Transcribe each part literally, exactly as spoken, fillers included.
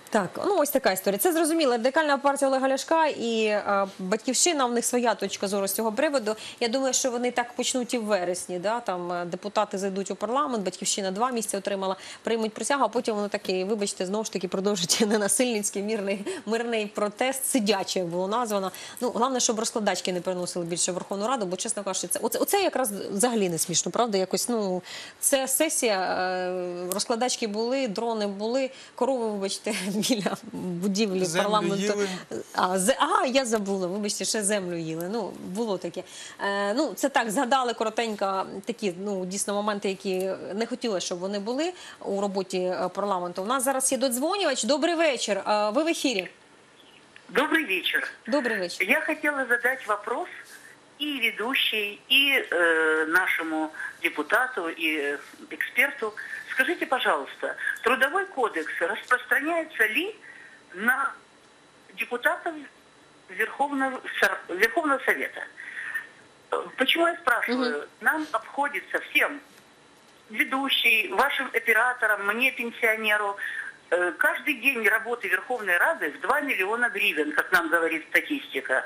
Так, ну ось така історія. Це зрозуміло. Радикальна партія Олега Ляшка і е, Батьківщина, в них своя точка зору з цього приводу. Я думаю, що вони так почнуть і в вересні. Да? Там е, депутати зайдуть у парламент, Батьківщина два місяці отримала, приймуть присягу, а потім воно таки, вибачте, знову ж таки продовжить ненасильницький мирний, мирний протест, сидячий, як було названо. Ну, головне, щоб розкладачки не переносили більше в Верховну Раду, бо, чесно кажучи, це, оце, оце якраз взагалі не смішно, правда? Якось, ну, це сесія, е, розкладачки були, дрони були, корови, вибачте, біля будівлі Землю парламенту. їли. А, зе... Ага, я забула, вибачте, ще землю їли. Ну, було таке. Е, ну, це так, згадали коротенько такі, ну, дійсно, моменти, які не хотіли, щоб вони були у роботі парламенту. У нас зараз є додзвонювач. Добрий вечір. Е, ви в ефірі. Добрый вечер. Добрий вечір. Я хотела задать вопрос и ведущей, и э, нашему депутату, и э, эксперту. Скажите, пожалуйста, Трудовой кодекс распространяется ли на депутатов Верховного, Верховного Совета? Почему я спрашиваю? Угу. Нам обходится всем, ведущий, вашим операторам, мне, пенсионеру, каждый день работы Верховной Рады в два миллиона гривен, как нам говорит статистика.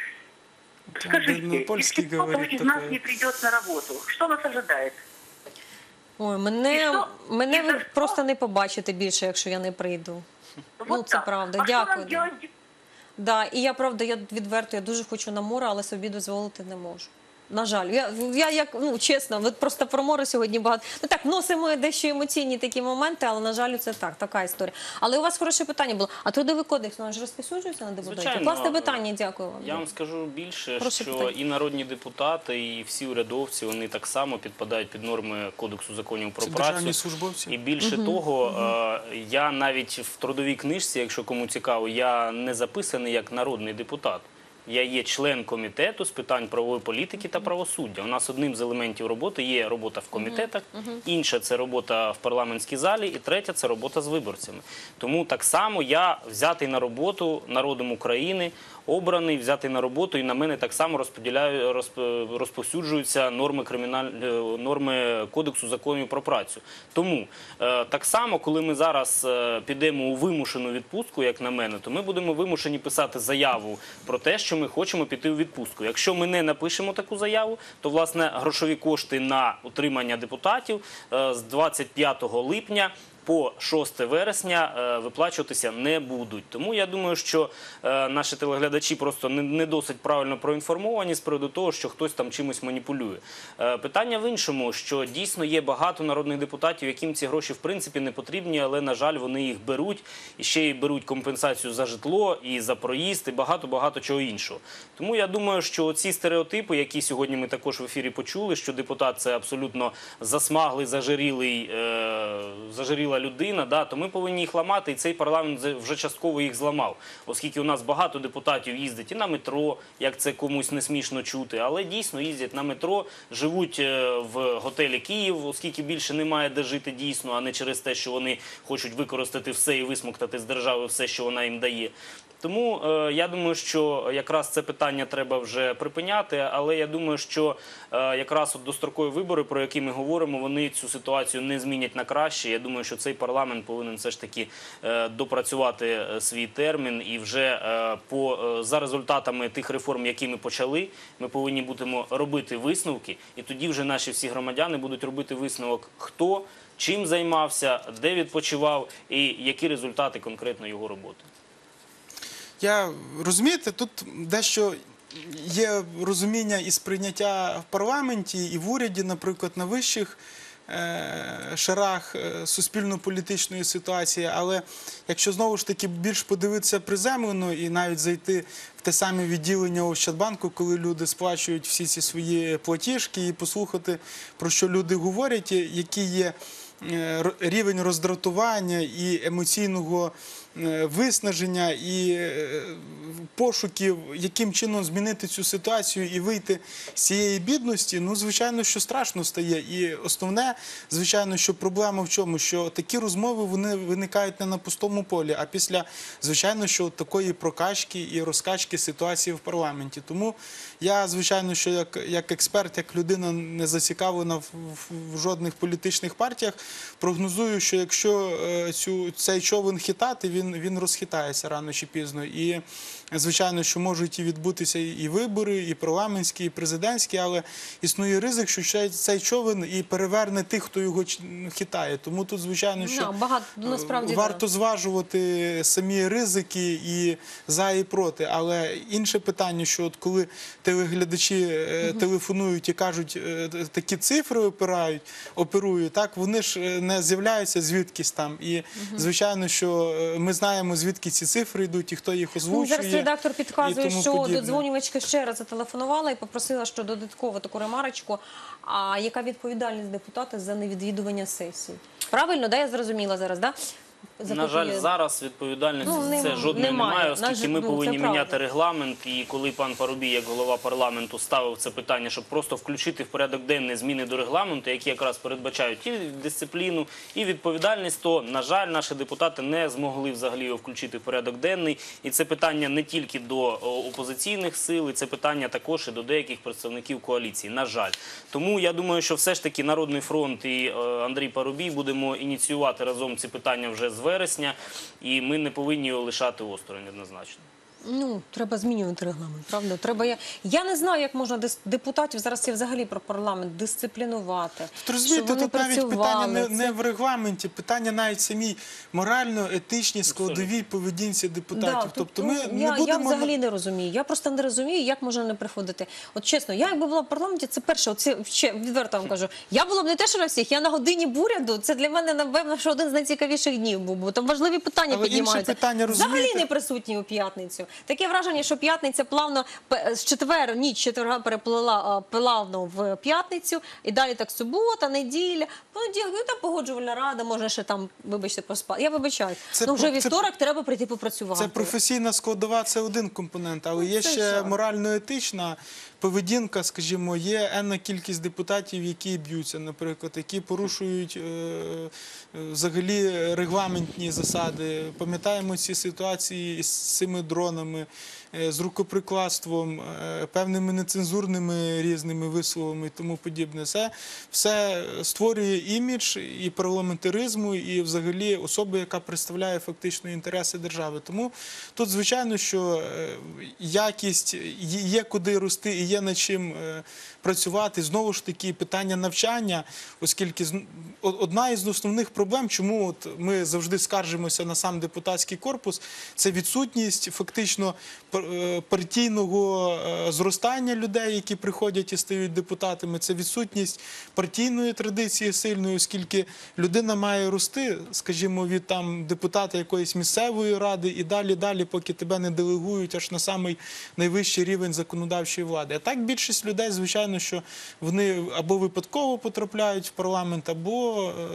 Скажите, если кто-то из нас не придет на работу, что нас ожидает? Ой, мене, мене ви просто не побачите більше, якщо я не прийду. Вот ну, це так. правда. А Дякую. що нам делать? Да, і я, правда, я відверто, я дуже хочу на море, але собі дозволити не можу. На жаль, я, я як, ну, чесно, ви просто про море сьогодні багато. Ну так, вносимо дещо емоційні такі моменти, але, на жаль, це так, така історія. Але у вас хороше питання було. А Трудовий кодекс, він ж розписуджується на депутатів? Звичайно. Класне питання, дякую вам. Я вам скажу більше, Хороше що питання. і народні депутати, і всі урядовці, вони так само підпадають під норми Кодексу законів про Це працю. державні службовці. І більше того, е, я навіть в трудовій книжці, якщо кому цікаво, я не записаний як народний депутат. Я є член комітету з питань правової політики та правосуддя. У нас одним з елементів роботи є робота в комітетах, інша – це робота в парламентській залі, і третя – це робота з виборцями. Тому так само я взятий на роботу народом України, обраний, взятий на роботу, і на мене так само розподіляю, розп- розповсюджуються норми, криміналь... норми Кодексу законів про працю. Тому е, так само, коли ми зараз е, підемо у вимушену відпустку, як на мене, то ми будемо вимушені писати заяву про те, що ми хочемо піти у відпустку. Якщо ми не напишемо таку заяву, то, власне, грошові кошти на утримання депутатів е, з двадцять п'ятого липня по шосте вересня е, виплачуватися не будуть. Тому я думаю, що е, наші телеглядачі просто не, не досить правильно проінформовані з приводу того, що хтось там чимось маніпулює. Е, питання в іншому, що дійсно є багато народних депутатів, яким ці гроші в принципі не потрібні, але, на жаль, вони їх беруть, і ще й беруть компенсацію за житло, і за проїзд, і багато-багато чого іншого. Тому я думаю, що ці стереотипи, які сьогодні ми також в ефірі почули, що депутат – це абсолютно засмаглий, зажирілий, е, зажиріла людина, да, то ми повинні їх ламати, і цей парламент вже частково їх зламав. Оскільки у нас багато депутатів їздять і на метро, як це комусь не смішно чути, але дійсно їздять на метро, живуть в готелі Київ, оскільки більше немає де жити дійсно, а не через те, що вони хочуть використати все і висмоктати з держави все, що вона їм дає. Тому е, я думаю, що якраз це питання треба вже припиняти, але я думаю, що е, якраз от дострокові вибори, про які ми говоримо, вони цю ситуацію не змінять на краще. Я думаю, що цей парламент повинен все ж таки е, допрацювати е, свій термін і вже е, по, е, за результатами тих реформ, які ми почали, ми повинні будемо робити висновки, і тоді вже наші всі громадяни будуть робити висновок, хто, чим займався, де відпочивав і які результати конкретно його роботи. Я, розумієте, тут дещо є розуміння і сприйняття в парламенті, і в уряді, наприклад, на вищих е, шарах е, суспільно-політичної ситуації, але якщо знову ж таки більш подивитися приземлено і навіть зайти в те саме відділення Ощадбанку, коли люди сплачують всі ці свої платіжки, і послухати, про що люди говорять, які є рівень роздратування і емоційного виснаження, і пошуків, яким чином змінити цю ситуацію і вийти з цієї бідності, ну, звичайно, що страшно стає. І основне, звичайно, що проблема в чому? Що такі розмови, вони виникають не на пустому полі, а після, звичайно, що такої прокачки і розкачки ситуації в парламенті. Тому я, звичайно, що як, як експерт, як людина не зацікавлена в, в, в жодних політичних партіях, прогнозую, що якщо е, цю, цей човен хитати, він, він розхитається рано чи пізно. І, звичайно, що можуть і відбутися і вибори, і парламентські, і президентські, але існує ризик, що ще цей човен і переверне тих, хто його ч- хитає. Тому тут, звичайно, що Ну, багато, насправді, варто да. зважувати самі ризики і за, і проти. Але інше питання, що от коли телеглядачі е, телефонують і кажуть, е, такі цифри опирають, оперують, так, вони ж е, не з'являються звідкись там. І, звичайно, що е, ми знаємо, звідки ці цифри йдуть і хто їх Ну, озвучує. зараз редактор і підказує, тому що подібне. додзвонювачка ще раз зателефонувала і попросила, що додатково таку ремарочку. А яка відповідальність депутата за невідвідування сесії? Правильно, да, я зрозуміла зараз, да? За На жаль, поки- зараз відповідальності Ну, за нем- це жодної немає. немає, На оскільки жаль, ми ну, повинні це правда. міняти регламент. І коли пан Парубій, як голова парламенту, ставив це питання, щоб просто включити в порядок денний зміни до регламенту, які якраз передбачають і дисципліну, і відповідальність, то, на жаль, наші депутати не змогли взагалі його включити в порядок денний. І це питання не тільки до о, опозиційних сил, і це питання також і до деяких представників коаліції. На жаль. Тому я думаю, що все ж таки Народний фронт і е, Андрій Парубій будемо ініціювати разом ці питання вже з вересня. І ми не повинні його лишати осторонь однозначно. Ну, треба змінювати регламент, правда? Треба я... я не знаю, як можна дис- депутатів, зараз я взагалі про парламент, дисциплінувати. Тут, розумієте, щоб вони тут навіть питання працювали. не, Це- не в регламенті, питання навіть самій морально-етичній складовій поведінці депутатів. Да, тобто тут, ми ну, не я, будемо... я взагалі не розумію. Я просто не розумію, як можна не приходити. От чесно, я якби була в парламенті, це перше, оце ще відверто вам кажу. Я була б не те, що на всіх, я на годині буряду. Це для мене, напевно, що один з найцікавіших днів був, бо там важливі питання Але інше піднімаються. питання, Взагалі розумієте? не присутні у п'ятницю. Таке враження, що п'ятниця плавно пе- з четвер, ніч четверга переплила а, плавно в п'ятницю, і далі так субота, неділя, понеділок, ну там погоджувальна рада, може ще там, вибачте, поспати. Я вибачаю. Це Ну вже про- це- вівторок треба прийти попрацювати. Це професійна складова, це один компонент, але є це ще що? морально-етична поведінка, скажімо, є енна кількість депутатів, які б'ються, наприклад, які порушують е, е, взагалі регламентні засади. Пам'ятаємо ці ситуації із цими дронами, е, з рукоприкладством, е, певними нецензурними різними висловами і тому подібне. Це все створює імідж і парламентаризму, і взагалі особи, яка представляє фактично інтереси держави. Тому тут, звичайно, що е, якість є- є куди рости і є над чим е, працювати. Знову ж таки, питання навчання, оскільки з- о- одна із основних проблем, чому от ми завжди скаржимося на сам депутатський корпус, це відсутність фактично пар- е, партійного е, зростання людей, які приходять і стають депутатами. Це відсутність партійної традиції сильної, оскільки людина має рости, скажімо, від там депутата якоїсь місцевої ради і далі, далі, поки тебе не делегують аж на самий найвищий рівень законодавчої влади. А так більшість людей, звичайно, що вони або випадково потрапляють в парламент, або е,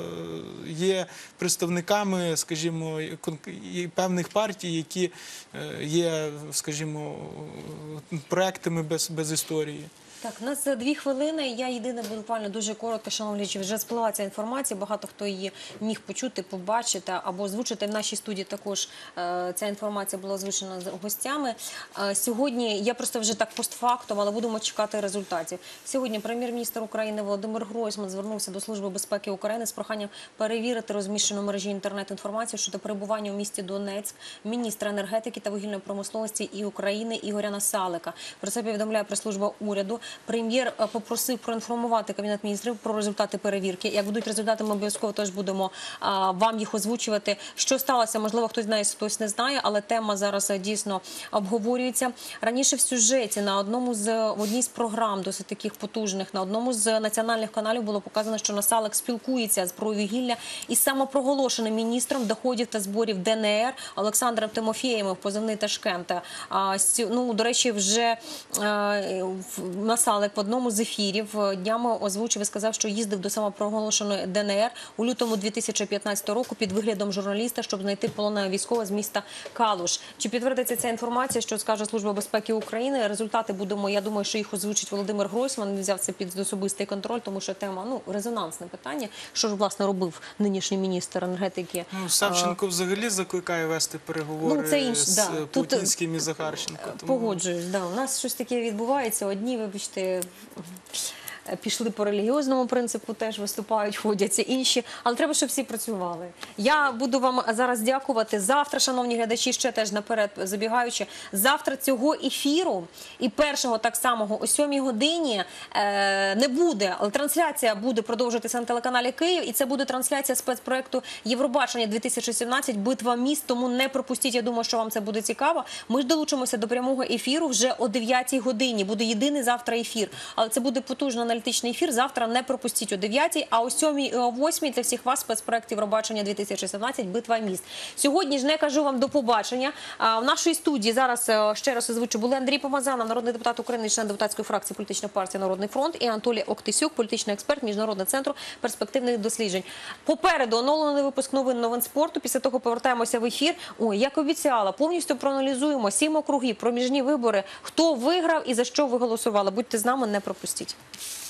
є представниками, скажімо, кон- і певних партій, які е, є, скажімо, проектами без, без історії. Так, у нас дві хвилини. Я єдине буквально дуже коротко, шановні глядачі, вже сплила ця інформація. Багато хто її міг почути, побачити або озвучити. В нашій студії також е, ця інформація була озвучена з гостями. Е, сьогодні я просто вже так постфактом, але будемо чекати результатів. Сьогодні прем'єр-міністр України Володимир Гройсман звернувся до Служби безпеки України з проханням перевірити розміщену в мережі інтернет-інформацію щодо перебування у місті Донецьк міністра енергетики та вугільної промисловості і України Ігоря Насалика. Про це повідомляє прес-служба уряду. Прем'єр е, попросив проінформувати Кабінет міністрів про результати перевірки. Як будуть результати, ми обов'язково теж будемо а, вам їх озвучувати. Що сталося, можливо, хтось знає, хтось не знає, але тема зараз е, дійсно обговорюється. Раніше в сюжеті на одному з в одній з програм, досить таких потужних, на одному з національних каналів було показано, що Насалик спілкується з про вугілля із самопроголошеним міністром доходів та зборів ДНР Олександром Тимофєєвим, позивний Ташкент. А, сю- ну, до речі, вже е, в- Насалик в одному з ефірів днями озвучив і сказав, що їздив до самопроголошеної ДНР у лютому дві тисячі п'ятнадцятого року під виглядом журналіста, щоб знайти полоненого військового з міста Калуш. Чи підтвердиться ця інформація, що скаже Служба безпеки України? Результати будемо, я думаю, що їх озвучить Володимир Гройсман. Він взяв це під особистий контроль, тому що тема, ну, резонансне питання. Що ж, власне, робив нинішній міністр енергетики? Ну, Савченко взагалі закликає вести переговори Ну, це інше, з да. Тут, Путінським і Захарченко. Тому... Погоджуюсь, да. У нас щось таке відбувається. Одні, вибачте, е, пішли по релігіозному принципу, теж виступають, ходяться інші. Але треба, щоб всі працювали. Я буду вам зараз дякувати. Завтра, шановні глядачі, ще теж наперед забігаючи, завтра цього ефіру і першого так самого о сьомій годині е, не буде, але трансляція буде продовжуватися на телеканалі Київ, і це буде трансляція спецпроекту Євробачення дві тисячі сімнадцять «Битва міст», тому не пропустіть, я думаю, що вам це буде цікаво. Ми ж долучимося до прямого ефіру вже о дев'ятій годині, буде єдиний завтра ефір, але це буде потужний аналітичний ефір, завтра не пропустіть о дев'ятій, а о сьомій і о восьмій для всіх вас спецпроект Євробачення дві тисячі сімнадцять «Битва міст». Сьогодні ж не кажу вам до побачення. А, в нашій студії зараз, е, ще раз озвучу, були Андрій Помазанов, народний депутат України, член депутатської фракції політичної партії «Народний фронт», і Анатолій Октисюк, політичний експерт Міжнародного центру перспективних досліджень. Попереду оновлений випуск новин новин спорту, після того повертаємося в ефір. Ой, як обіцяла, повністю проаналізуємо сім округів, проміжні вибори, хто виграв і за що ви голосували. Будьте з нами, не пропустіть.